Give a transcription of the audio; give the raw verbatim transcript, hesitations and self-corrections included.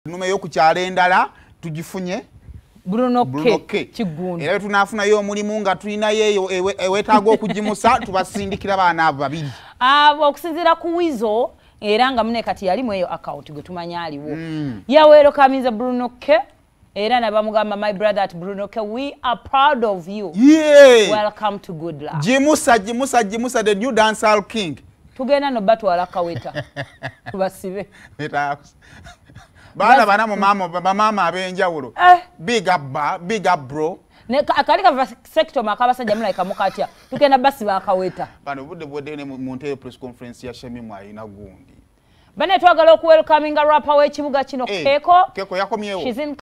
Nume yo kukyala endala tugifunye Bruno K Kigundi. Era tunafuna yo mulimu nga tulina yeyo ewetaaga okugimusa tubasindikira baana abo babiri. Abo okusinzira ku Weasle era nga mune kati yali mu eyo account gwe tumanya aliwo. Mm. Ya welcome Bruno K era na bamugamba my brother at Bruno K, we are proud of you. Yeah. Welcome to good luck. Jimusa jimusa jimusa the new dancehall king. Tugenda no batu alakaweta. Tubasibe. Beta Bana bana mu mama ba mama abenjawulo. Eh. Big up ba, big up bro. Ne akalika sector makabasajja mula ikamukatya. Tugenda basi bakaweta. Bano budde budde ne mu nteo press conference ya Shemi Mwayina gundi. Bane twagala okuwelcoming rapper w'ekibuga kino hey, Keko. Keko yakomyewo.